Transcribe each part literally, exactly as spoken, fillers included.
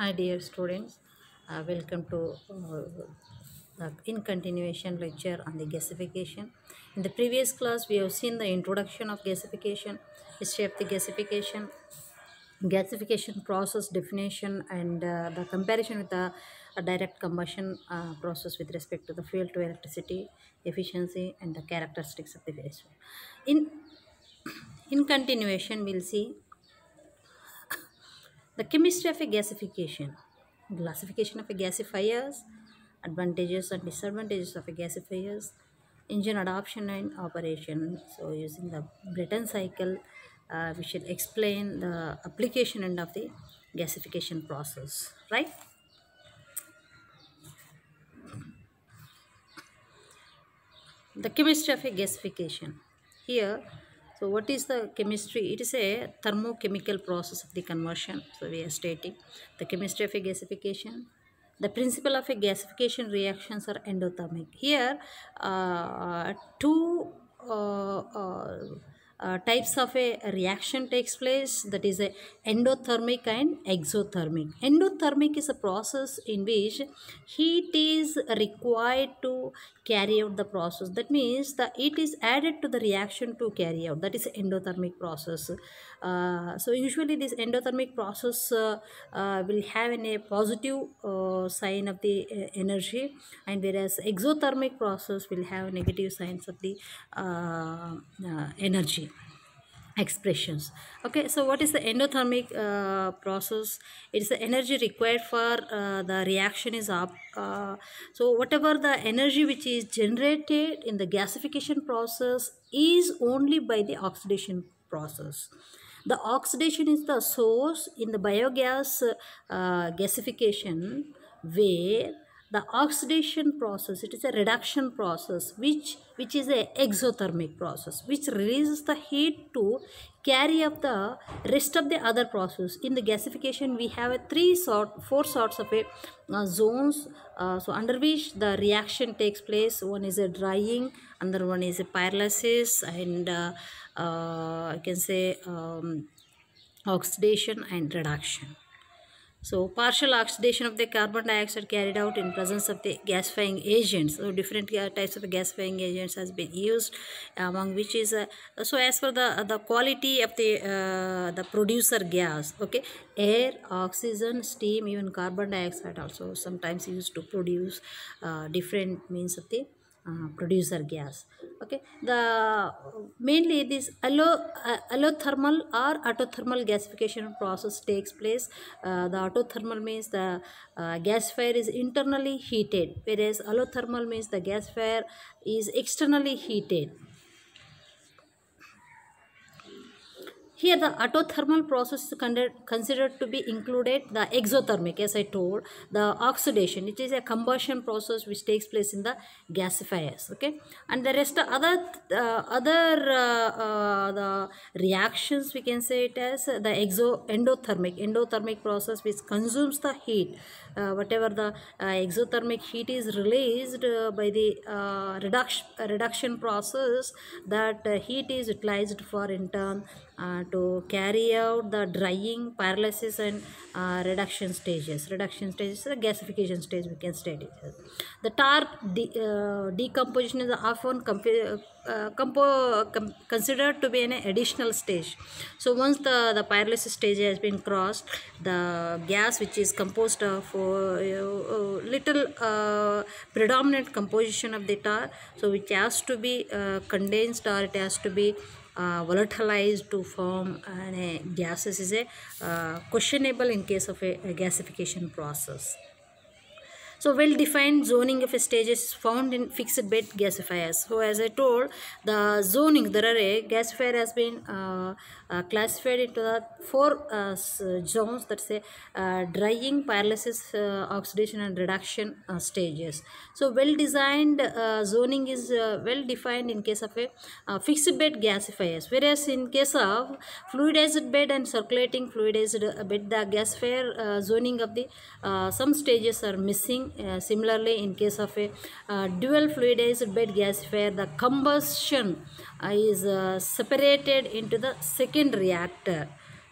Hi dear students, uh, welcome to uh, the in continuation lecture on the gasification. In the previous class we have seen the introduction of gasification, history of the gasification, gasification process definition, and uh, the comparison with the uh, direct combustion uh, process with respect to the fuel to electricity, efficiency, and the characteristics of the waste. In, in continuation we'll see the chemistry of a gasification, classification of a gasifiers, advantages and disadvantages of a gasifiers, engine adoption and operation. So using the Brayton cycle, uh, we should explain the application end of the gasification process, right? The chemistry of a gasification. Here, so what is the chemistry? It is a thermochemical process of the conversion. So we are stating the chemistry of a gasification. The principle of a gasification reactions are endothermic. Here, uh, two uh, uh, uh, types of a reaction takes place, that is a endothermic and exothermic. Endothermic is a process in which heat is required to carry out the process. That means the heat is added to the reaction to carry out. That is endothermic process. Uh, so usually this endothermic process uh, uh, will have an, a positive uh, sign of the uh, energy, and whereas exothermic process will have negative signs of the uh, uh, energy expressions. Okay, so what is the endothermic uh, process? It is the energy required for uh, the reaction is up. Uh, so whatever the energy which is generated in the gasification process is only by the oxidation process. The oxidation is the source in the biogas uh, gasification, where the oxidation process, it is a reduction process which which is a exothermic process, which releases the heat to carry up the rest of the other process. In the gasification we have a three sort four sorts of a uh, zones uh, so under which the reaction takes place. One is a drying, another one is a pyrolysis, and uh, uh, I can say um, oxidation and reduction. So partial oxidation of the carbon dioxide carried out in presence of the gasifying agents. So different uh, types of gasifying agents has been used, among which is uh, so as for the uh, the quality of the uh, the producer gas. Okay, air, oxygen, steam, even carbon dioxide also sometimes used to produce uh, different means of the uh, producer gas. Okay, the mainly this allo, uh, allothermal or autothermal gasification process takes place. Uh, the autothermal means the uh, gasifier is internally heated, whereas allothermal means the gasifier is externally heated. Here the autothermal process is considered to be included the exothermic, as I told, the oxidation, it is a combustion process which takes place in the gasifiers. Okay, and the rest of other uh, other uh, uh, the reactions, we can say it as the exo endothermic endothermic process which consumes the heat. Uh, whatever the uh, exothermic heat is released uh, by the uh, reduction reduction process, that uh, heat is utilized for in turn uh, to carry out the drying, pyrolysis, and uh, reduction stages. Reduction stages, the gasification stage, we can state it. The tar de uh, decomposition is often uh, compo com considered to be an additional stage. So once the, the pyrolysis stage has been crossed, the gas which is composed of uh, uh, little uh, predominant composition of the tar, so which has to be uh, condensed, or it has to be uh, volatilized to form uh, gases, is a uh, questionable in case of a, a gasification process. So well-defined zoning of stages is found in fixed bed gasifiers. So as I told, the zoning, there are a gasifier has been uh, uh, classified into the four uh, zones, that's say uh, drying, pyrolysis, uh, oxidation, and reduction uh, stages. So well-designed uh, zoning is uh, well-defined in case of a uh, fixed bed gasifiers, whereas in case of fluidized bed and circulating fluidized bed, the gasifier uh, zoning of the uh, some stages are missing. Uh, similarly, in case of a uh, dual fluidized bed gasifier, the combustion uh, is uh, separated into the second reactor.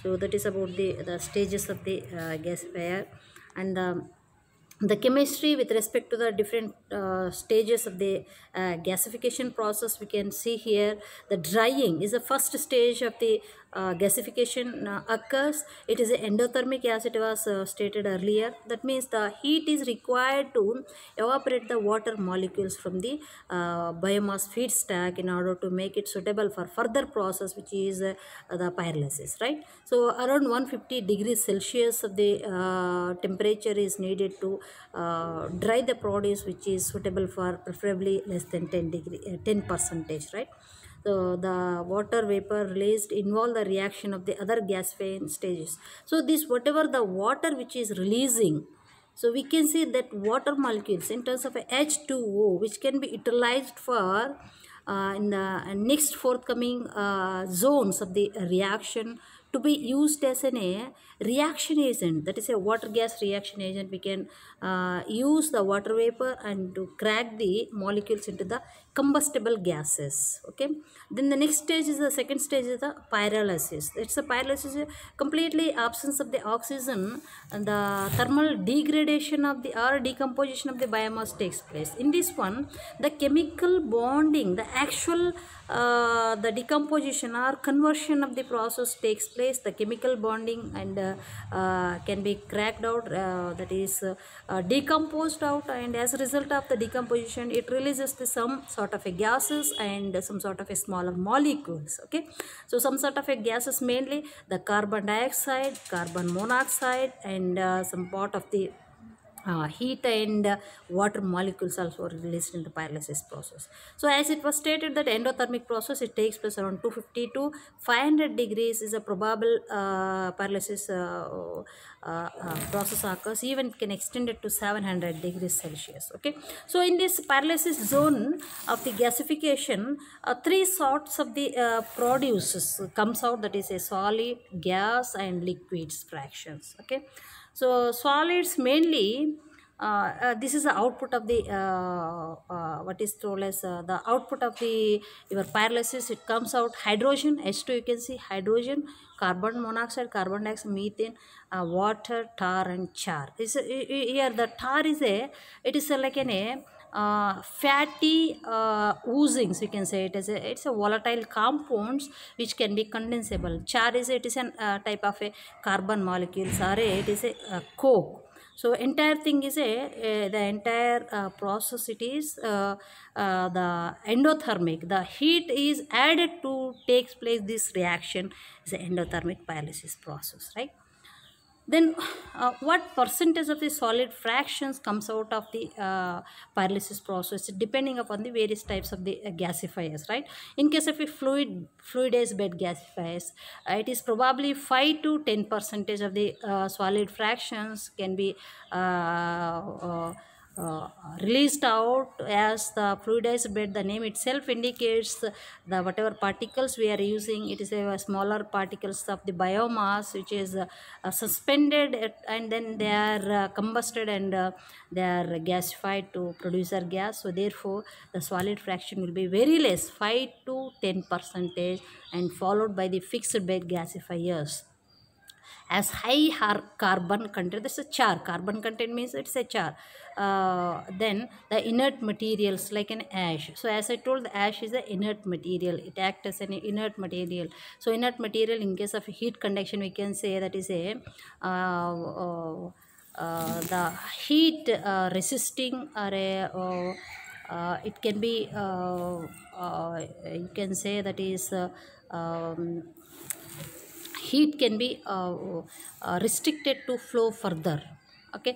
So that is about the the stages of the uh, gasifier. And um, the chemistry with respect to the different uh, stages of the uh, gasification process, we can see here the drying is the first stage of the uh, gasification uh, occurs. It is endothermic, as it was uh, stated earlier. That means the heat is required to evaporate the water molecules from the uh, biomass feedstock in order to make it suitable for further process, which is uh, the pyrolysis, right? So around one hundred fifty degrees Celsius of the uh, temperature is needed to uh, dry the produce, which is suitable for preferably less than ten degree uh, ten percentage, right? So the water vapor released involve the reaction of the other gasifying stages. So this whatever the water which is releasing, so we can see that water molecules in terms of a H two O, which can be utilized for uh, in the next forthcoming uh, zones of the reaction to be used as an a reaction agent. That is a water gas reaction agent. We can uh, use the water vapor and to crack the molecules into the combustible gases. Okay, then the next stage is the second stage is the pyrolysis. It's a pyrolysis, completely absence of the oxygen, and the thermal degradation of the or decomposition of the biomass takes place. In this one, the chemical bonding, the actual uh, the decomposition or conversion of the process takes place. The chemical bonding and uh, uh, can be cracked out, uh, that is uh, uh, decomposed out, and as a result of the decomposition, it releases the some sort of a gases and some sort of a smaller molecules. Okay, so some sort of a gases, mainly the carbon dioxide, carbon monoxide, and uh, some part of the uh, heat and uh, water molecules also released in the pyrolysis process. So as it was stated that endothermic process, it takes place around two hundred fifty to five hundred degrees is a probable uh, pyrolysis uh, uh, uh, process occurs. Even it can extend it to seven hundred degrees Celsius. Okay, so in this pyrolysis zone of the gasification, uh, three sorts of the uh, produces comes out, that is a solid, gas, and liquids fractions. Okay, so solids mainly, uh, uh, this is the output of the uh, uh, what is told as uh, the output of the your pyrolysis. It comes out hydrogen, H two, you can see hydrogen, carbon monoxide, carbon dioxide, methane, uh, water, tar, and char. This, uh, here the tar is a, it is a, like an a uh, fatty uh, oozings, you can say. It is a, it's a volatile compounds which can be condensable. Char is, it is a uh, type of a carbon molecules, or a, it is a uh, coke. So entire thing is a, a the entire uh, process, it is uh, uh, the endothermic, the heat is added to takes place, this reaction is the endothermic pyrolysis process, right? Then uh, what percentage of the solid fractions comes out of the uh, pyrolysis process, depending upon the various types of the uh, gasifiers, right? In case of a fluid fluidized bed gasifiers, uh, it is probably five to ten percentage of the uh, solid fractions can be uh, uh, uh, released out as the fluidized bed. The name itself indicates the whatever particles we are using, it is a smaller particles of the biomass which is uh, uh, suspended at, and then they are uh, combusted, and uh, they are gasified to produce our gas. So therefore the solid fraction will be very less, five to ten percentage, and followed by the fixed bed gasifiers. As high carbon content, this is char, carbon content means it's a char. Uh, then the inert materials like an ash. So as I told, the ash is an inert material, it acts as an inert material. So inert material, in case of heat conduction, we can say that is a uh, uh, uh, the heat uh, resisting, or a uh, uh, it can be uh, uh, you can say that is uh, um, heat can be uh, uh, restricted to flow further. Okay,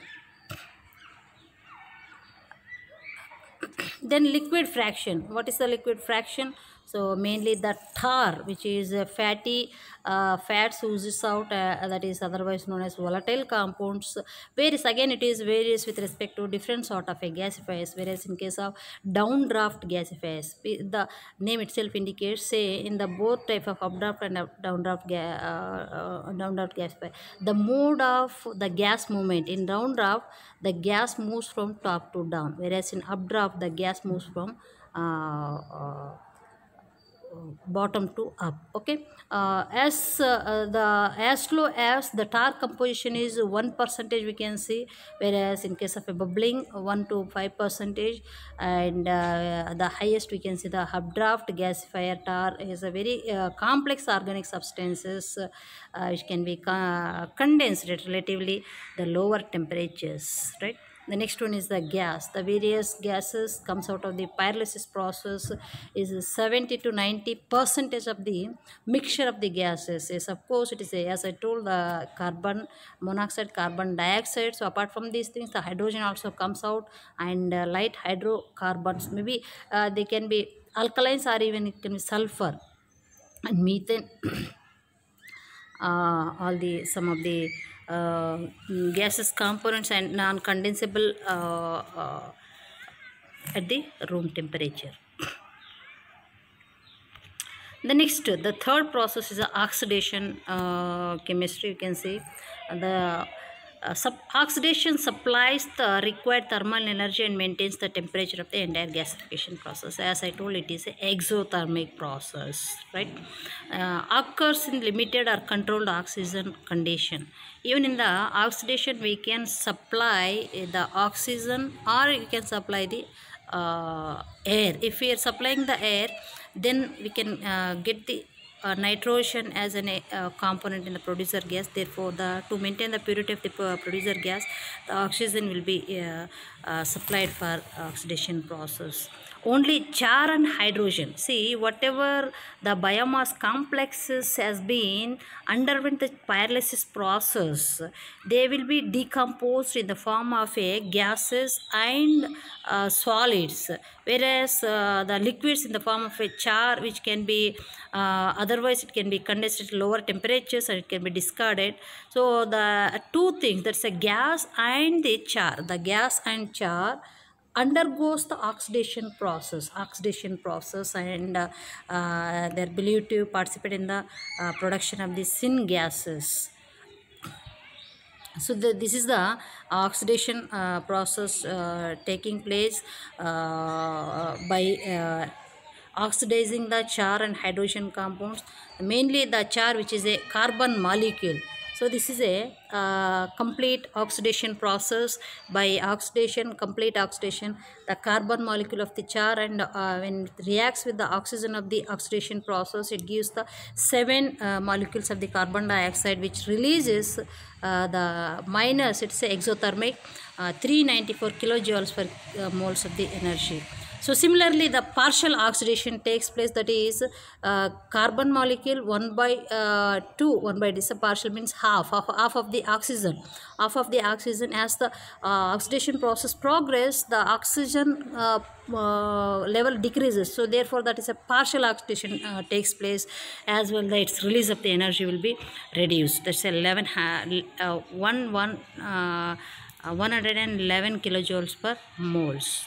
then liquid fraction. What is the liquid fraction? So mainly the tar, which is a fatty uh, fats oozes out, uh, that is otherwise known as volatile compounds. Whereas again it is varies with respect to different sort of a gasifiers. Whereas in case of downdraft gasifiers, the name itself indicates, say in the both type of updraft and downdraft ga uh, uh, downdraft gasifier, the mode of the gas movement in downdraft, the gas moves from top to down, whereas in updraft the gas moves from uh, uh, bottom to up. Okay, uh, as uh, the as low as the tar composition is one percentage we can see, whereas in case of a bubbling one to five percentage, and uh, the highest we can see the updraft gasifier tar is a very uh, complex organic substances uh, which can be co- condensed at relatively the lower temperatures, right? The next one is the gas. The various gases comes out of the pyrolysis process is seventy to ninety percentage of the mixture of the gases. Yes, of course, it is a, as I told, the carbon monoxide, carbon dioxide. So apart from these things, the hydrogen also comes out, and uh, light hydrocarbons. Maybe uh, they can be alkalines, or even it can be sulfur and methane. uh, all the some of the uh, gases components and non-condensable uh, uh, at the room temperature. The next, the third process is a oxidation uh, chemistry. You can see the uh, sub oxidation supplies the required thermal energy and maintains the temperature of the entire gasification process. As I told, it is an exothermic process, right? Uh, occurs in limited or controlled oxygen condition. Even in the oxidation, we can supply the oxygen, or you can supply the uh, air. If we are supplying the air, then we can uh, get the uh, nitrogen as an uh, component in the producer gas. Therefore, the to maintain the purity of the producer gas, the oxygen will be uh, uh, supplied for oxidation process. Only char and hydrogen, see, whatever the biomass complexes has been underwent the pyrolysis process, they will be decomposed in the form of a gases and uh, solids, whereas uh, the liquids in the form of a char, which can be uh, otherwise it can be condensed at lower temperatures and it can be discarded. So the two things, that's a gas and the char, the gas and char undergoes the oxidation process oxidation process and uh, uh, they're believed to participate in the uh, production of the syn gases. So the, this is the oxidation uh, process uh, taking place uh, by uh, oxidizing the char and hydrogen compounds, mainly the char, which is a carbon molecule. So this is a uh, complete oxidation process. By oxidation, complete oxidation, the carbon molecule of the char, and uh, when it reacts with the oxygen of the oxidation process, it gives the seven uh, molecules of the carbon dioxide, which releases uh, the minus, it's a exothermic, uh, three hundred ninety-four kilojoules per uh, moles of the energy. So similarly, the partial oxidation takes place, that is uh, carbon molecule one by uh, two, one by this partial means half, half, half of the oxygen, half of the oxygen. As the uh, oxidation process progress, the oxygen uh, uh, level decreases. So therefore, that is a partial oxidation uh, takes place, as well that its release of the energy will be reduced. That's eleven, uh, one, one, uh, one hundred eleven kilojoules per moles.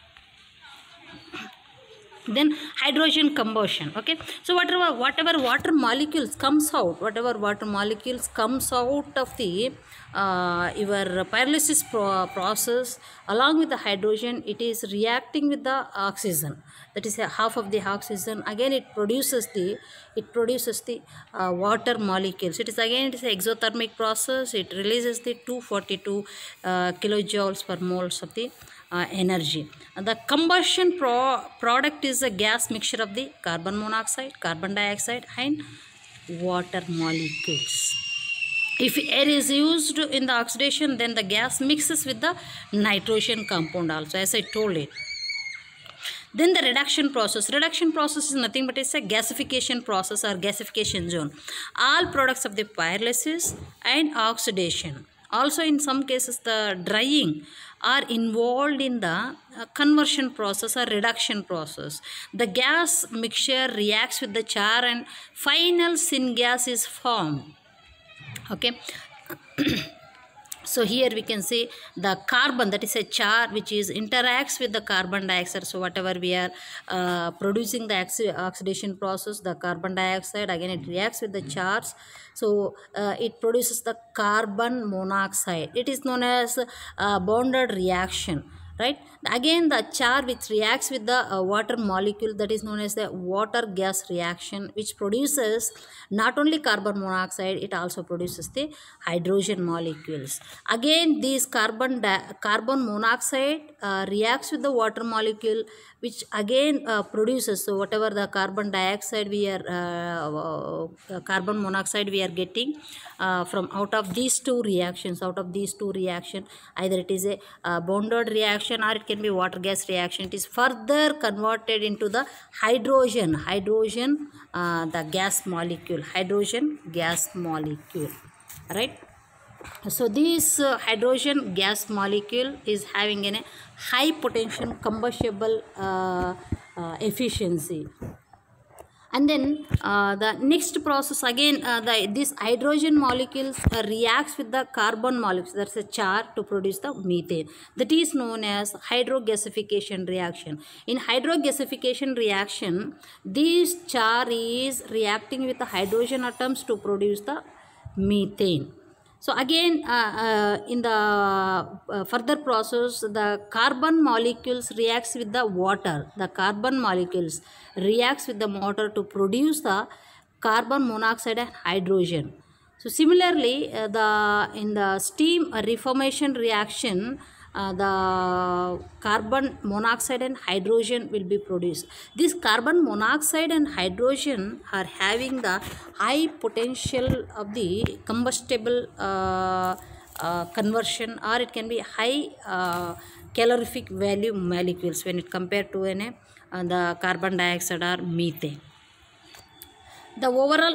Then hydrogen combustion. Okay, so whatever whatever water molecules comes out whatever water molecules comes out of the uh, your pyrolysis pro process, along with the hydrogen, it is reacting with the oxygen, that is a half of the oxygen. Again it produces the it produces the uh, water molecules. It is again it is an exothermic process. It releases the two hundred forty-two uh, kilojoules per moles of the Uh, energy. The combustion pro product is a gas mixture of the carbon monoxide, carbon dioxide and water molecules. If air is used in the oxidation, then the gas mixes with the nitrogen compound also, as I told it. Then the reduction process. Reduction process is nothing but it's a gasification process or gasification zone. All products of the pyrolysis and oxidation. Also in some cases the drying are involved in the uh, conversion process or reduction process. The gas mixture reacts with the char and final syngas is formed. Okay. So here we can see the carbon, that is a char, which is interacts with the carbon dioxide. So whatever we are uh, producing the oxidation process, the carbon dioxide, again it reacts with the chars. So uh, it produces the carbon monoxide. It is known as uh, bonded reaction, right? Again, the char which reacts with the uh, water molecule, that is known as the water gas reaction, which produces not only carbon monoxide, it also produces the hydrogen molecules. Again, these carbon carbon monoxide uh, reacts with the water molecule, which again uh, produces, so whatever the carbon dioxide we are uh, uh, carbon monoxide we are getting uh, from out of these two reactions, out of these two reaction, either it is a uh, bonded reaction or it can be water gas reaction, it is further converted into the hydrogen hydrogen uh, the gas molecule, hydrogen gas molecule, right? So this uh, hydrogen gas molecule is having a high potential combustible uh, uh, efficiency. And then uh, the next process again, uh, the this hydrogen molecules uh, reacts with the carbon molecules, that's a char, to produce the methane. That is known as hydrogasification reaction. In hydrogasification reaction, this char is reacting with the hydrogen atoms to produce the methane. So again, uh, uh, in the uh, further process, the carbon molecules reacts with the water. The carbon molecules reacts with the water to produce the carbon monoxide and hydrogen. So similarly, uh, the in the steam reformation reaction, uh, the carbon monoxide and hydrogen will be produced. This carbon monoxide and hydrogen are having the high potential of the combustible uh, uh, conversion, or it can be high uh, calorific value molecules when it compared to an, uh, the carbon dioxide or methane. The overall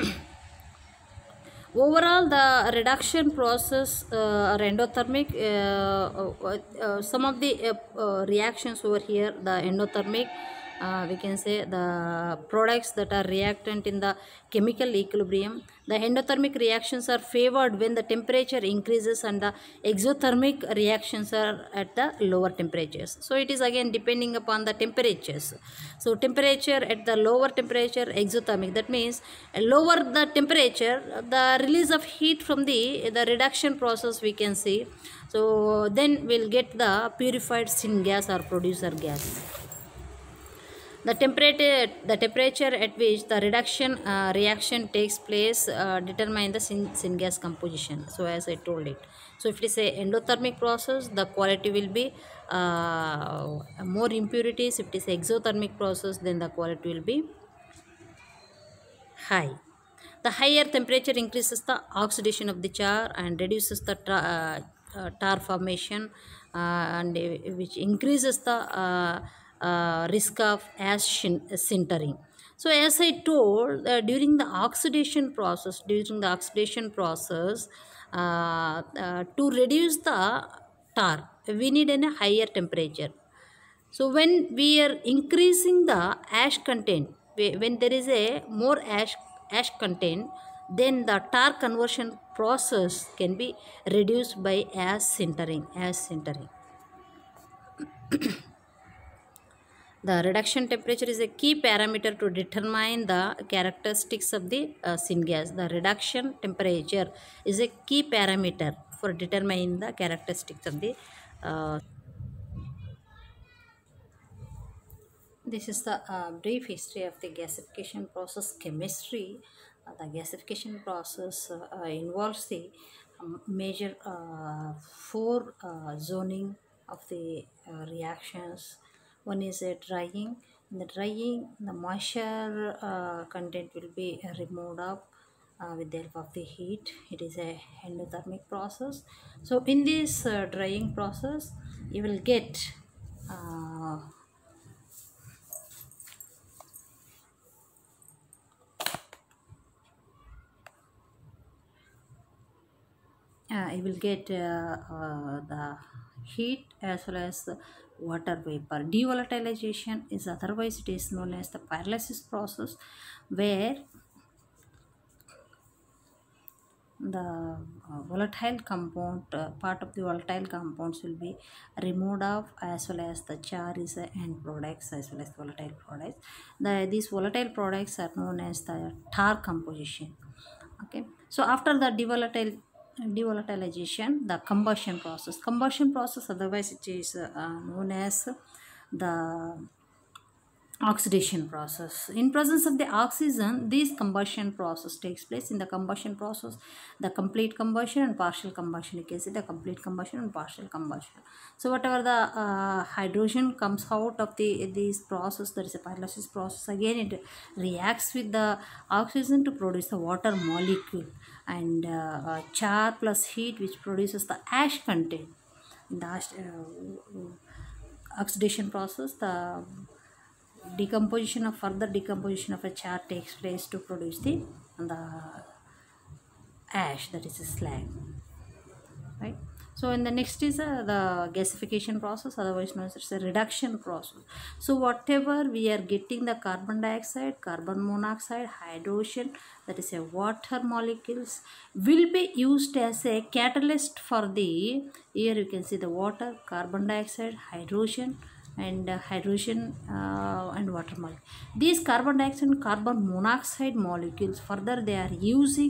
Overall, the reduction process uh, or endothermic, uh, uh, uh, some of the uh, uh, reactions over here, the endothermic, uh, we can say the products that are reactant in the chemical equilibrium. The endothermic reactions are favored when the temperature increases, and the exothermic reactions are at the lower temperatures. So it is again depending upon the temperatures. So temperature at the lower temperature, exothermic, that means lower the temperature, the release of heat from the the reduction process we can see. So then we'll get the purified syngas or producer gas. The temperature, the temperature at which the reduction uh, reaction takes place uh, determine the syn syngas composition. So as I told it. So if it is a endothermic process, the quality will be uh, more impurities. If it is exothermic process, then the quality will be high. The higher temperature increases the oxidation of the char and reduces the tar, uh, uh, tar formation, uh, and uh, which increases the uh, uh, risk of ash sintering. So as I told, uh, during the oxidation process, during the oxidation process, uh, uh, to reduce the tar, we need a higher temperature. So when we are increasing the ash content, when there is a more ash ash content, then the tar conversion process can be reduced by ash sintering. Ash sintering. The reduction temperature is a key parameter to determine the characteristics of the uh, syngas. The reduction temperature is a key parameter for determining the characteristics of the uh, This is the uh, brief history of the gasification process chemistry. Uh, the gasification process uh, uh, involves the um, major uh, four uh, zoning of the uh, reactions. One is a drying. In the drying, the moisture uh, content will be uh, removed up uh, with the help of the heat. It is a endothermic process. So in this uh, drying process, you will get uh, uh, you will get uh, uh, the heat as well as the water vapor. Devolatilization is otherwise it is known as the pyrolysis process, where the uh, volatile compound, uh, part of the volatile compounds will be removed off, as well as the char is the end products as well as volatile products. The, these volatile products are known as the tar composition. Okay, so after the devolatile devolatilization, the combustion process. Combustion process, otherwise it is uh, known as the oxidation process. In presence of the oxygen, this combustion process takes place. In the combustion process, the complete combustion and partial combustion. You can see the complete combustion and partial combustion. So whatever the uh, hydrogen comes out of the this process, that is a pyrolysis process, again it reacts with the oxygen to produce the water molecule, and uh, uh, char plus heat which produces the ash content. In the ash, uh, oxidation process, the decomposition of further decomposition of a char takes place to produce the the ash, that is a slag, right? So in the next is uh, the gasification process, otherwise known as a reduction process. So whatever we are getting, the carbon dioxide, carbon monoxide, hydrogen, that is a water molecules, will be used as a catalyst for the, here you can see the water, carbon dioxide, hydrogen, and uh, hydrogen uh, and water molecule. These carbon dioxide and carbon monoxide molecules, further they are using